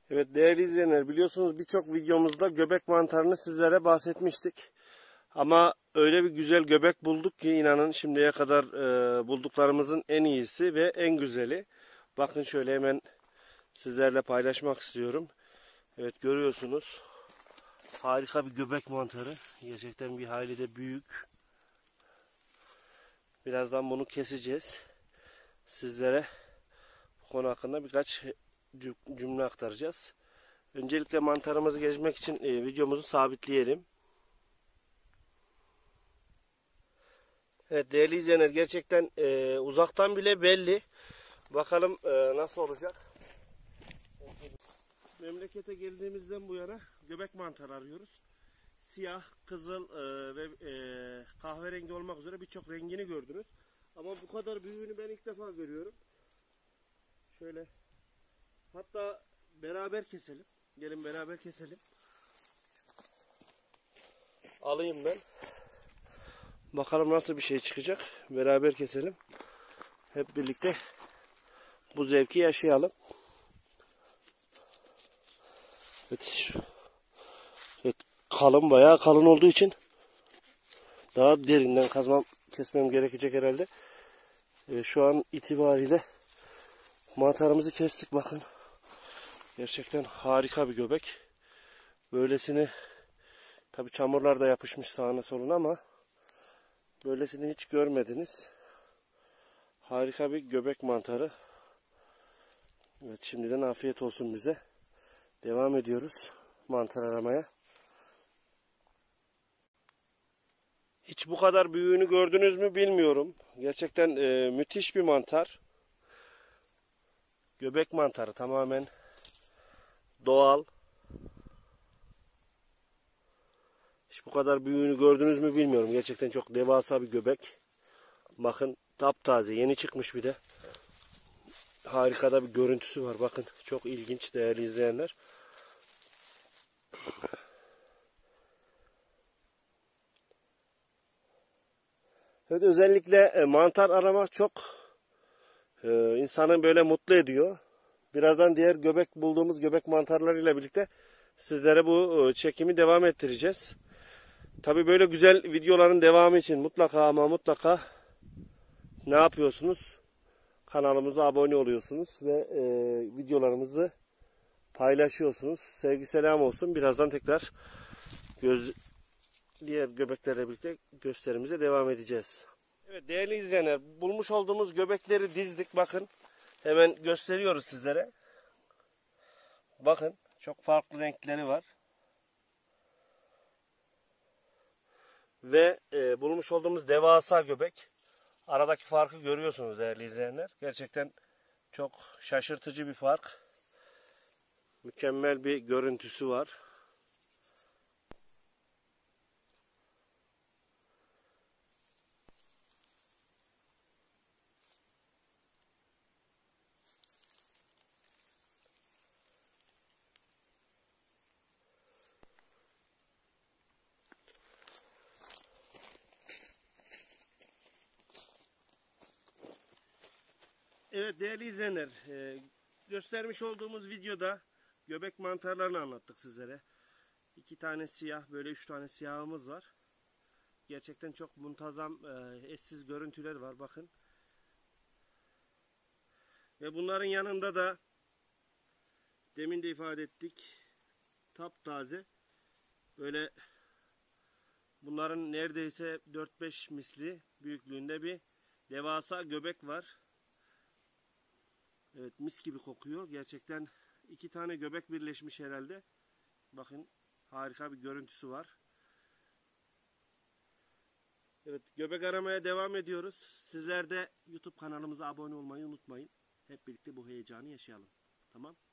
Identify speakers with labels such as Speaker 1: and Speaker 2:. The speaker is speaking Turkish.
Speaker 1: Evet değerli izleyenler, biliyorsunuz birçok videomuzda göbek mantarını sizlere bahsetmiştik. Ama öyle bir güzel göbek bulduk ki inanın şimdiye kadar bulduklarımızın en iyisi ve en güzeli. Bakın şöyle hemen sizlerle paylaşmak istiyorum. Evet görüyorsunuz, harika bir göbek mantarı. Gerçekten bir hayli de büyük. Birazdan bunu keseceğiz. Sizlere bu konu hakkında birkaç cümle aktaracağız. Öncelikle mantarımızı gezmek için videomuzu sabitleyelim. Evet değerli izleyenler, gerçekten uzaktan bile belli. Bakalım nasıl olacak. Memlekete geldiğimizden bu yana göbek mantarı arıyoruz. Siyah, kızıl ve kahverengi olmak üzere birçok rengini gördünüz. Ama bu kadar büyüğünü ben ilk defa görüyorum. Şöyle, hatta beraber keselim. Gelin beraber keselim. Alayım ben. Bakalım nasıl bir şey çıkacak. Beraber keselim. Hep birlikte bu zevki yaşayalım. Evet, kalın, bayağı kalın olduğu için daha derinden kesmem gerekecek herhalde. Şu an itibariyle mantarımızı kestik, bakın. Gerçekten harika bir göbek. Böylesini, tabi çamurlar da yapışmış sağına soluna ama böylesini hiç görmediniz. Harika bir göbek mantarı. Evet, şimdiden afiyet olsun bize. Devam ediyoruz mantar aramaya. Hiç bu kadar büyüğünü gördünüz mü bilmiyorum. Gerçekten müthiş bir mantar. Göbek mantarı tamamen doğal. Hiç bu kadar büyüğünü gördünüz mü bilmiyorum. Gerçekten çok devasa bir göbek. Bakın, taptaze, yeni çıkmış bir de. Harika da bir görüntüsü var. Bakın, çok ilginç değerli izleyenler. Evet, özellikle mantar aramak çok insanı böyle mutlu ediyor. Birazdan diğer bulduğumuz göbek mantarlarıyla birlikte sizlere bu çekimi devam ettireceğiz. Tabii böyle güzel videoların devamı için mutlaka ama mutlaka ne yapıyorsunuz? Kanalımıza abone oluyorsunuz ve videolarımızı paylaşıyorsunuz. Sevgi selam olsun. Birazdan tekrar diğer göbeklerle birlikte gösterimize devam edeceğiz. Evet değerli izleyenler, bulmuş olduğumuz göbekleri dizdik. Bakın, hemen gösteriyoruz sizlere. Bakın, çok farklı renkleri var. Ve bulmuş olduğumuz devasa göbek. Aradaki farkı görüyorsunuz değerli izleyenler. Gerçekten çok şaşırtıcı bir fark. Mükemmel bir görüntüsü var. Evet değerli izleyenler, göstermiş olduğumuz videoda göbek mantarlarını anlattık sizlere. 2 tane siyah, böyle 3 tane siyahımız var. Gerçekten çok muntazam, eşsiz görüntüler var, bakın. Ve bunların yanında da demin de ifade ettik, taptaze, böyle bunların neredeyse 4-5 misli büyüklüğünde bir devasa göbek var. Evet, mis gibi kokuyor. Gerçekten 2 tane göbek birleşmiş herhalde. Bakın, harika bir görüntüsü var. Evet, göbek aramaya devam ediyoruz. Sizler de YouTube kanalımıza abone olmayı unutmayın. Hep birlikte bu heyecanı yaşayalım. Tamam?